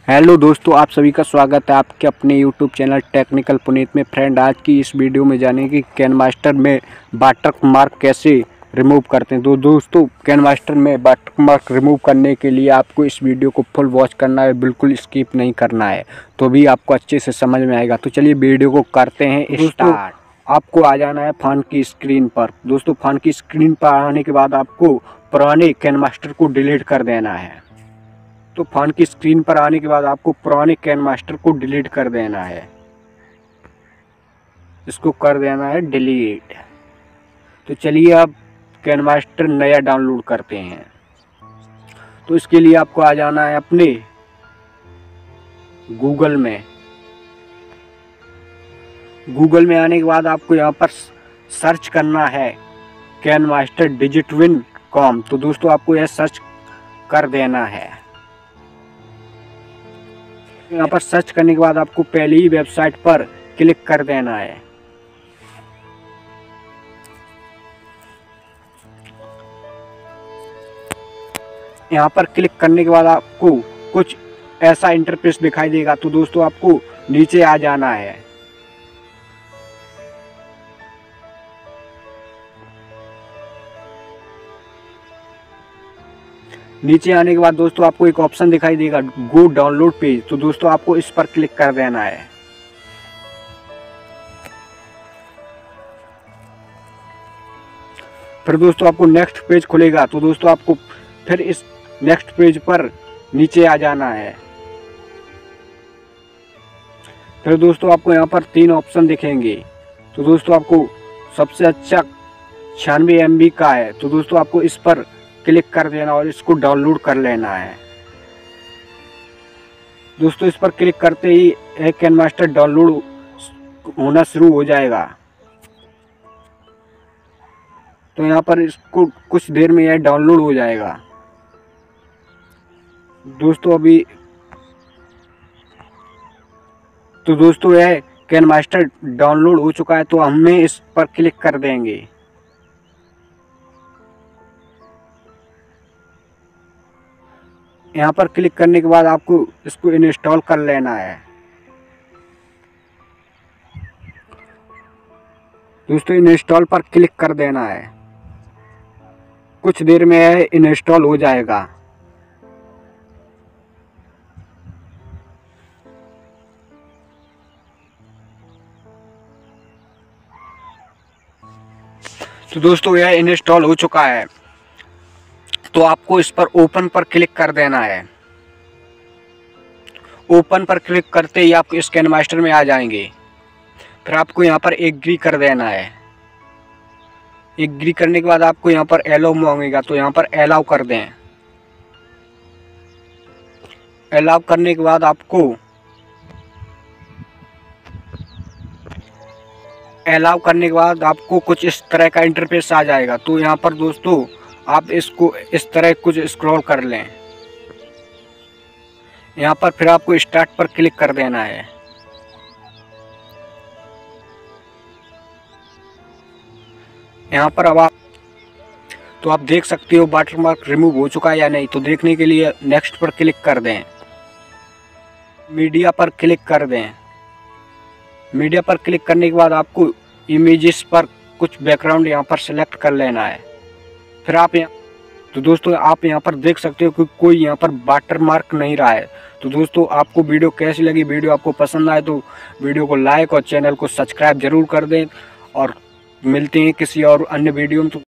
Hello दोस्तों, आप सभी का स्वागत है आपके अपने यूट्यूब चैनल टेक्निकल पुनीत में। फ्रेंड, आज की इस वीडियो में जानेंगे कि कैनमास्टर में वाटर मार्क कैसे रिमूव करते हैं। तो दोस्तों, कैनमास्टर में वाटर मार्क रिमूव करने के लिए आपको इस वीडियो को फुल वॉच करना है, बिल्कुल स्किप नहीं करना है, तो भी आपको अच्छे से समझ में आएगा। तो चलिए वीडियो को करते हैं स्टार्ट। आपको आ जाना है फ़ोन की स्क्रीन पर। दोस्तों, फ़ोन की स्क्रीन पर आने के बाद आपको पुराने कैनमास्टर को डिलीट कर देना है। तो फ़ोन की स्क्रीन पर आने के बाद आपको पुराने कैनमास्टर को डिलीट कर देना है। इसको कर देना है डिलीट। तो चलिए अब कैनमास्टर नया डाउनलोड करते हैं। तो इसके लिए आपको आ जाना है अपने गूगल में। गूगल में आने के बाद आपको यहाँ पर सर्च करना है कैनमास्टर digitwin.com। तो दोस्तों, आपको यह सर्च कर देना है। यहाँ पर सर्च करने के बाद आपको पहली ही वेबसाइट पर क्लिक कर देना है। यहाँ पर क्लिक करने के बाद आपको कुछ ऐसा इंटरफेस दिखाई देगा। तो दोस्तों, आपको नीचे आ जाना है। नीचे आने के बाद दोस्तों, आपको एक ऑप्शन दिखाई देगा गो डाउनलोड पेज। तो दोस्तों, आपको इस पर क्लिक कर देना है। फिर दोस्तों, आपको नेक्स्ट पेज खुलेगा। तो दोस्तों, आपको फिर इस नेक्स्ट पेज पर नीचे आ जाना है। फिर दोस्तों, आपको यहाँ पर 3 ऑप्शन दिखेंगे। तो दोस्तों, आपको सबसे अच्छा 96 MB का है। तो दोस्तों, आपको इस पर क्लिक कर देना और इसको डाउनलोड कर लेना है। दोस्तों, इस पर क्लिक करते ही एक कैनमास्टर डाउनलोड होना शुरू हो जाएगा। तो यहाँ पर इसको कुछ देर में यह डाउनलोड हो जाएगा। दोस्तों यह कैनमास्टर डाउनलोड हो चुका है। तो हमें इस पर क्लिक कर देंगे। यहाँ पर क्लिक करने के बाद आपको इसको इंस्टॉल कर लेना है। दोस्तों, इंस्टॉल पर क्लिक कर देना है। कुछ देर में यह इंस्टॉल हो जाएगा। तो दोस्तों, यह इंस्टॉल हो चुका है। तो आपको इस पर ओपन पर क्लिक कर देना है। ओपन पर क्लिक करते ही आप इस कैनमास्टर में आ जाएंगे। फिर आपको यहाँ पर एग्री कर देना है। एग्री करने के बाद आपको यहाँ पर अलाउ मांगेगा। तो यहाँ पर अलाउ कर दें। अलाउ करने के बाद आपको कुछ इस तरह का इंटरफेस आ जाएगा। तो यहाँ पर दोस्तों, आप इसको इस तरह कुछ स्क्रॉल कर लें। यहाँ पर फिर आपको स्टार्ट पर क्लिक कर देना है। यहाँ पर अब आप देख सकते हो वाटरमार्क रिमूव हो चुका है या नहीं। तो देखने के लिए नेक्स्ट पर क्लिक कर दें। मीडिया पर क्लिक कर दें। मीडिया पर क्लिक करने के बाद आपको इमेजेस पर कुछ बैकग्राउंड यहाँ पर सेलेक्ट कर लेना है। फिर तो दोस्तों, आप यहाँ पर देख सकते हो कि कोई यहाँ पर वाटरमार्क नहीं रहा है। तो दोस्तों, आपको वीडियो कैसी लगी? वीडियो आपको पसंद आए तो वीडियो को लाइक और चैनल को सब्सक्राइब जरूर कर दें। और मिलते हैं किसी और अन्य वीडियो में। तो